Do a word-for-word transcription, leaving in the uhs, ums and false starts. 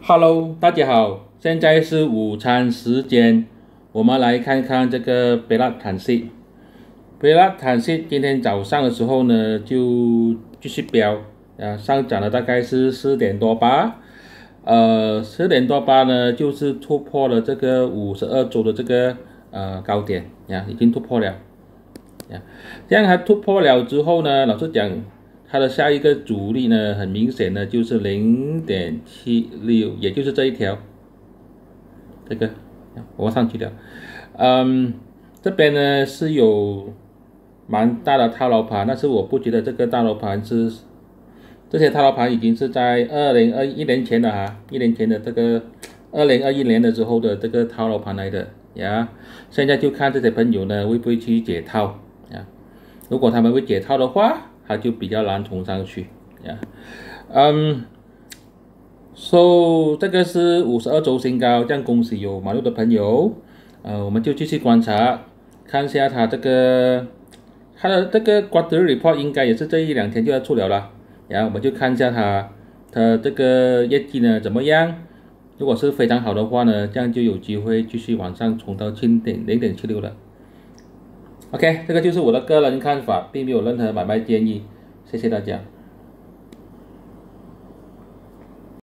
Hello，大家好，现在是午餐时间，我们来看看这个贝拉坦系。贝拉坦系今天早上的时候呢，就继续飙，啊，上涨了大概是四点多八，呃，四点多八呢，就是突破了这个五十二周的这个呃高点呀，已经突破了呀。这样它突破了之后呢，老实讲，它的下一个阻力呢，很明显的就是零点七六，也就是这一条，这个我上去了，嗯，这边呢是有蛮大的套牢盘，但是我不觉得这个套牢盘是这些套牢盘已经是在二零二一年前的哈，一年前的这个二零二一年的时候的这个套牢盘来的呀，现在就看这些朋友呢会不会去解套呀，如果他们会解套的话，它就比较难冲上去呀，嗯。So 这个是五十二周新高，这样恭喜有买入的朋友，呃，我们就继续观察，看一下它这个它的这个 quarterly report 应该也是这一两天就要出了啦，然后我们就看一下它它这个业绩呢怎么样，如果是非常好的话呢，这样就有机会继续往上冲到七点零点七六了。OK， 这个就是我的个人看法，并没有任何买卖建议，谢谢大家。